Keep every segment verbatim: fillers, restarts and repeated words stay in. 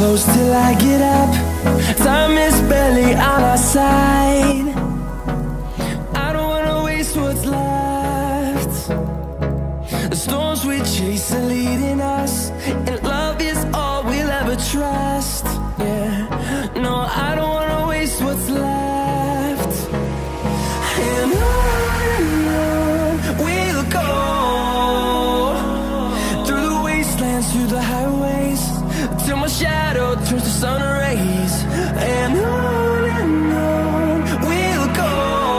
close till I get up. Time is barely on our side. I don't wanna waste what's left. The storms we chase are leading us, and love is all we'll ever trust. Yeah, no, I don't wanna waste what's left. And on and on we'll go, through the wastelands, through the highways, till my shadow turns to sun rays. And on and on we'll go,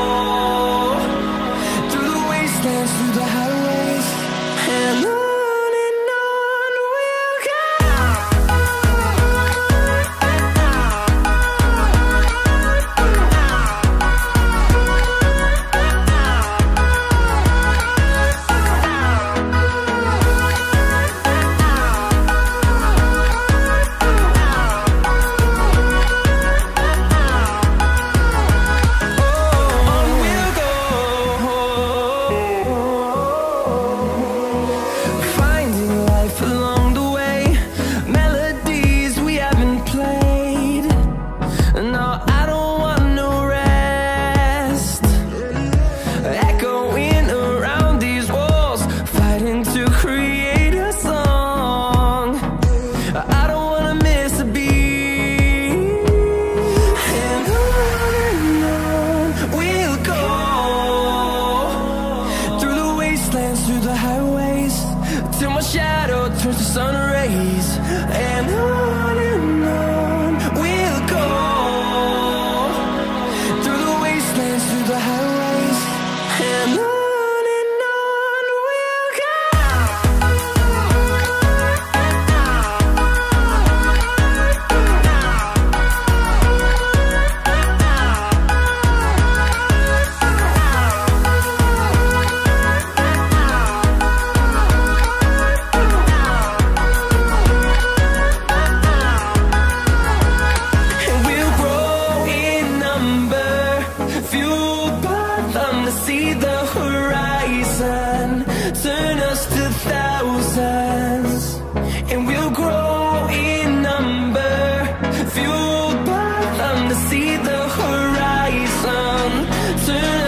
through the wastelands, through the highways, and on. Through the highways, till my shadow turns to sun rays. And on and on we'll go, through the wastelands, through the highways, and on. See the horizon turn us to thousands, and we'll grow in number, fueled by them. To see the horizon turn